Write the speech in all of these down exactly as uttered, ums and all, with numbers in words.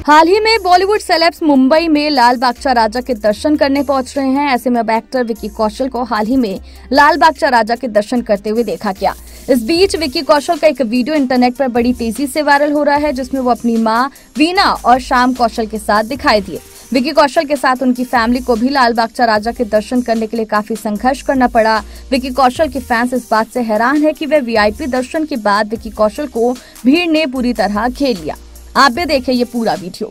हाल ही में बॉलीवुड सेलेब्स मुंबई में लाल बागचा राजा के दर्शन करने पहुंच रहे हैं। ऐसे में अब एक्टर विक्की कौशल को हाल ही में लाल बागचा राजा के दर्शन करते हुए देखा गया। इस बीच विक्की कौशल का एक वीडियो इंटरनेट पर बड़ी तेजी से वायरल हो रहा है, जिसमें वो अपनी मां वीना और शाम कौशल के साथ दिखाई दिए। विक्की कौशल के साथ उनकी फैमिली को भी लाल बागचा राजा के दर्शन करने के लिए काफी संघर्ष करना पड़ा। विक्की कौशल के फैंस इस बात से हैरान है कि वे वीआईपी दर्शन के बाद विक्की कौशल को भीड़ ने पूरी तरह घेर लिया। आप भी देखें ये पूरा वीडियो।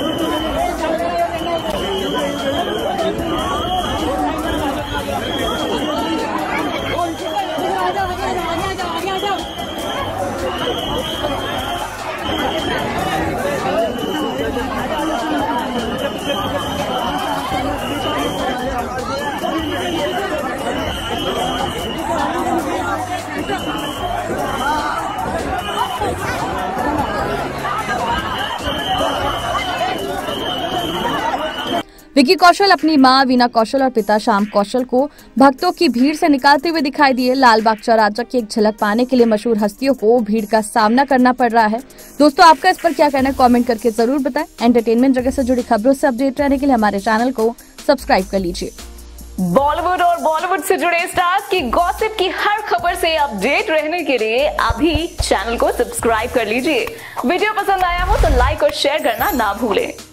विक्की कौशल अपनी मां वीना कौशल और पिता शाम कौशल को भक्तों की भीड़ से निकालते हुए दिखाई दिए। लाल बागचा राजा की एक झलक पाने के लिए मशहूर हस्तियों को भीड़ का सामना करना पड़ रहा है। दोस्तों, आपका इस पर क्या कहना है, कमेंट करके जरूर बताएं। एंटरटेनमेंट जगत से जुड़ी खबरों से अपडेट रहने के लिए हमारे चैनल को सब्सक्राइब कर लीजिए। बॉलीवुड और बॉलीवुड से जुड़े स्टार्स की गॉसिप की हर खबर से अपडेट रहने के लिए अभी चैनल को सब्सक्राइब कर लीजिए। वीडियो पसंद आया हो तो लाइक और शेयर करना ना भूलें।